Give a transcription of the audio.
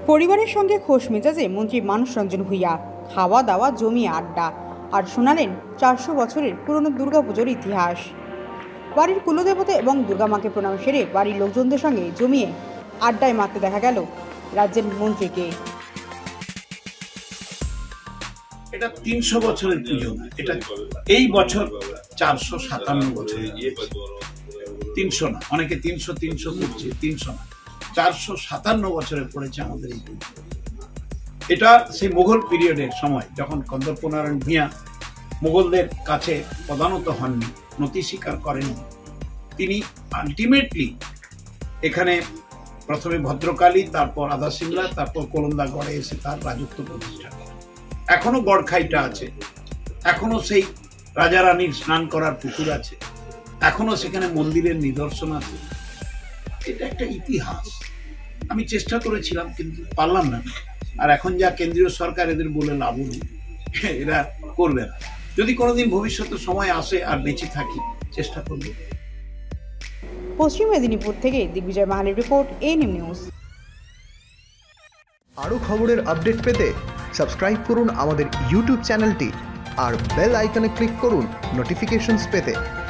পরিবারের সঙ্গে খোশ মেজাজে মন্ত্রী মানস ভুঁইয়া খাওয়া দাওয়া জমিয়ে আড্ডা আর শোনালেন 400 বছরের পুরনো দুর্গাপুজোর ইতিহাস। বাড়ির কুলদেবতা এবং দুর্গামাকে প্রণাম সেরে বাড়ির লোকজনদের সঙ্গে জমিয়ে আড্ডায় মারতে দেখা গেল রাজ্যের মন্ত্রীকে। এটা 300 বছরের পুজো, এটা এই বছর 457 বছরের। 300 না, অনেকে 300 করছে, 300 না, 457 বছরে পড়েছে আমাদের এই পুজো। এটা সেই মুঘল পিরিয়ডের সময়, যখন কজনদ ভূঁইয়া মুঘলদের কাছে পদানত হননি, নতি স্বীকার করেননি, তিনি আলটিমেটলি এখানে প্রথমে ভদ্রকালী, তারপর আধা সিমলা, তারপর কোলন্দাগড়ে এসে তার রাজত্ব প্রতিষ্ঠা করেন। এখনো গড়খাইটা আছে, এখনো সেই রাজা রানীর স্নান করার পুকুর আছে, এখনো সেখানে মন্দিরের নিদর্শন আছে। এটা একটা ইতিহাস। আমি চেষ্টা করেছিলাম কিন্তু পারলাম না। আর এখন যা কেন্দ্রীয় সরকার এদের বলে লাভ নেই, এরা করবে না। যদি কোনোদিন ভবিষ্যতে সময় আসে আর বেঁচে থাকি, চেষ্টা করব। পশ্চিম মেদিনীপুর থেকে দিগ্বিজয় মাহালের রিপোর্ট, এএনএম নিউজ। আরও খবরের আপডেট পেতে সাবস্ক্রাইব করুন আমাদের ইউটিউব চ্যানেলটি আর বেল আইকনে ক্লিক করুন নোটিফিকেশনস পেতে।